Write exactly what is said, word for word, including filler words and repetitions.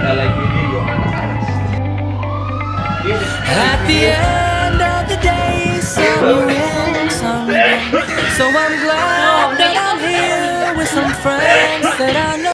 At the end of the day, some win, some lose. So I'm glad that I'm here with some friends that I know.